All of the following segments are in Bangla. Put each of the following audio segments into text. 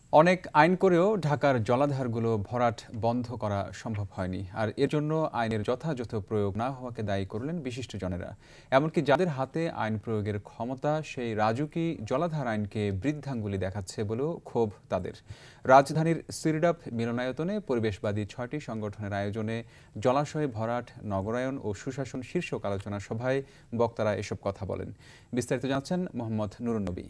অনেক আইন করেও ঢাকার জলাধারগুলো ভরাট বন্ধ করা সম্ভব হয়নি, আর এর জন্য আইনের যথাযথ প্রয়োগ না হওয়াকে দায়ী করলেন বিশিষ্টজনেরা। এমনকি যাদের হাতে আইন প্রয়োগের ক্ষমতা, সেই রাজুকি জলাধার আইনকে বৃদ্ধাঙ্গুলি দেখাচ্ছে বলেও ক্ষোভ তাদের। রাজধানীর সিরডাপ মিলনায়তনে পরিবেশবাদী ৬টি সংগঠনের আয়োজনে জলাশয় ভরাট, নগরায়ন ও সুশাসন শীর্ষক আলোচনা সভায় বক্তারা এসব কথা বলেন। বিস্তারিত জানাচ্ছেন মোহাম্মদ নুরুন্নবী।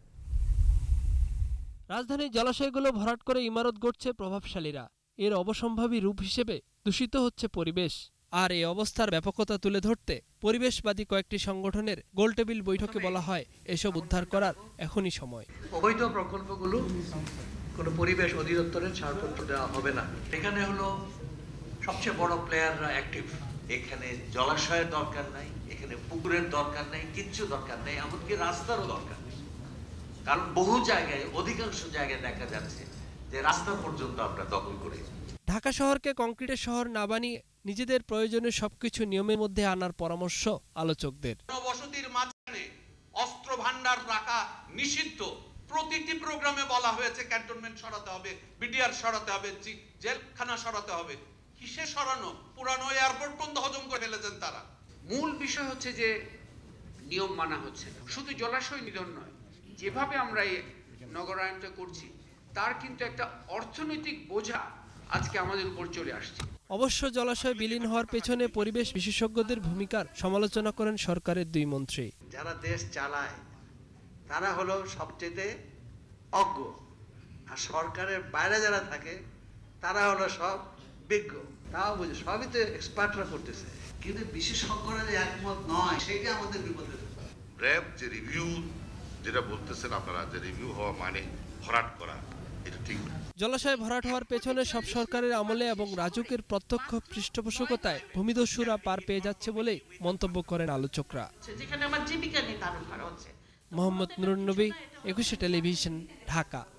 রাজধানীর জলাশয়গুলো ভরাট করে ইমারত গড়ছে প্রভাবশালীরা। এর অবসম্ভাবী রূপ হিসেবে দূষিত হচ্ছে পরিবেশ। আর এই অবস্থার ব্যাপকতা তুলে ধরতে পরিবেশবাদী কয়েকটি সংগঠনের গোলটেবিল বৈঠকে বলা হয়, এসব উদ্ধার করার এখনই সময়। অবৈধ প্রকল্পগুলো কোনো পরিবেশ অধিদপ্তরের ছাড়পত্র দেওয়া হবে না। এখানে হলো সবচেয়ে বড় প্লেয়াররা অ্যাক্টিভ। এখানে জলাশয়ের দরকার নাই, এখানে পুকুরের দরকার নাই, কিচ্ছু দরকার নেই, এমনকি রাস্তারও দরকার নেই। কারণ বহু জায়গায়, অধিকাংশ জায়গায় দেখা যাচ্ছে যে রাস্তা পর্যন্ত আমরা দখল করি। ঢাকা শহরকে কংক্রিটের শহর না বানিয়ে নিজেদের প্রয়োজনীয় সবকিছু নিয়মের মধ্যে আনার পরামর্শ আলোচকদের। বসতির মাঝখানে অস্ত্র ভান্ডার রাখা নিষিদ্ধ। প্রতিটি প্রোগ্রামে বলা হয়েছে ক্যান্টনমেন্ট সরাতে হবে, বিডিআর সরাতে হবে, জেলখানা সরাতে হবে। কিসে সরানো? পুরানো এয়ারপোর্ট পর্যন্ত হজম করে ফেলেছেন তারা। মূল বিষয় হচ্ছে যে নিয়ম মানা হচ্ছে না। শুধু জলাশয় নিধন নয়, যেভাবে আমরা এই নগরায়নটা করছি তার কিন্তু একটা অর্থনৈতিক বোঝা আজকে আমাদের উপর চলে আসছে। অবশ্য জলাশয় বিলীন হওয়ার পেছনে পরিবেশ বিশেষজ্ঞদের ভূমিকার সমালোচনা করেন সরকারের দুই মন্ত্রী। যারা দেশ চালায় তারা হলো সবচেয়ে অজ্ঞ, আর সরকারের বাইরে যারা থাকে তারা হলো সব বিজ্ঞ। তাও বুঝে সবই তো এক্সপার্টরা করতেছে, কিন্তু বিশেষজ্ঞরা যে একমত নয়, সেটা আমাদের বিপদে। র্যাব যে রিভিউ যেটা বলতেছেন আপনারা, যে রিভিউ হওয়া মানে ভরাট করা, এটা ঠিক না। জলাশয় ভরাট হওয়ার পেছনে সব সরকারের আমলে এবং রাজুকের প্রত্যক্ষ পৃষ্ঠপোষকতায় ভূমিদস্যুরা পার পেয়ে যাচ্ছে বলেই মন্তব্য করেন আলোচকরা। যেখানে আমার জীবিকা নির্ধারণ করা হচ্ছে। মোহাম্মদ নুরুন্নবী, ২১ টেলিভিশন, ঢাকা।